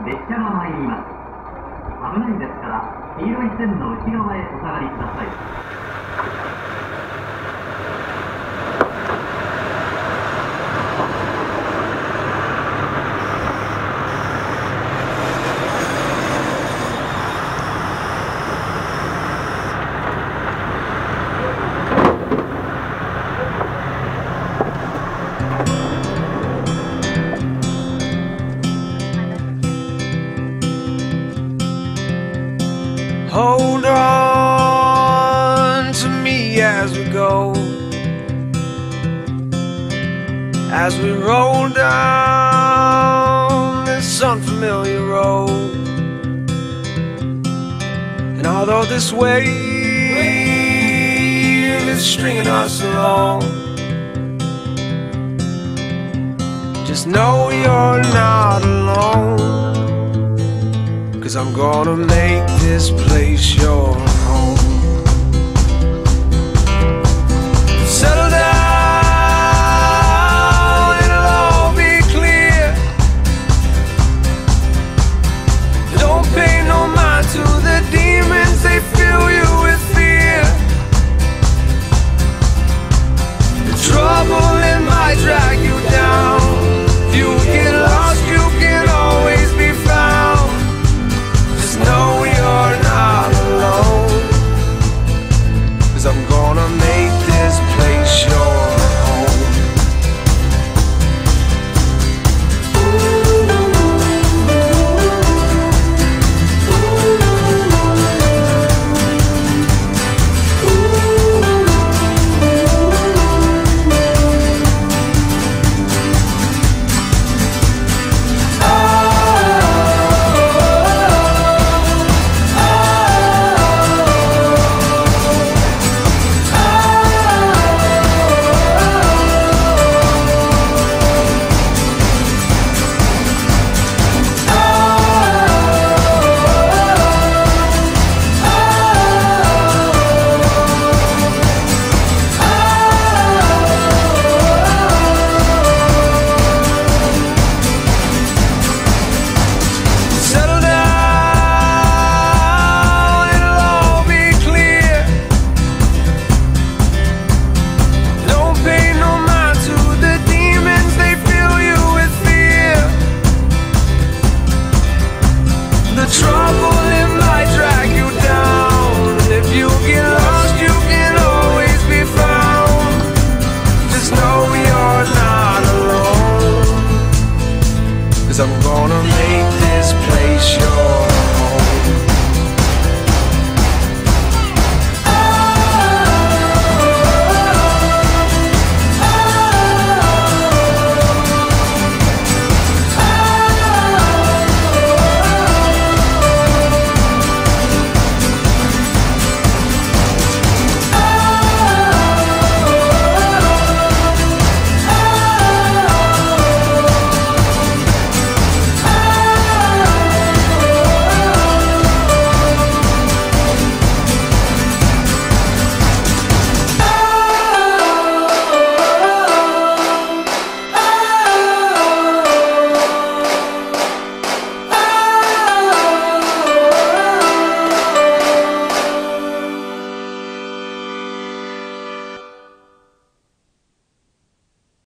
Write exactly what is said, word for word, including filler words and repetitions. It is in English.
列車が参ります。危ないですから、黄色い線の内側へお下がりください。 Hold on to me as we go, as we roll down this unfamiliar road. And although this wave is stringing us along, just know you're not alone. 'Cause I'm gonna make this place your home. Settle down, it'll all be clear. Don't pay no mind to the demons, they fill you with fear. The trouble, it might drag you down. If you get lost, you can always be found. No, you're not alone, 'cause I'm gonna make this place your home. I'm gonna make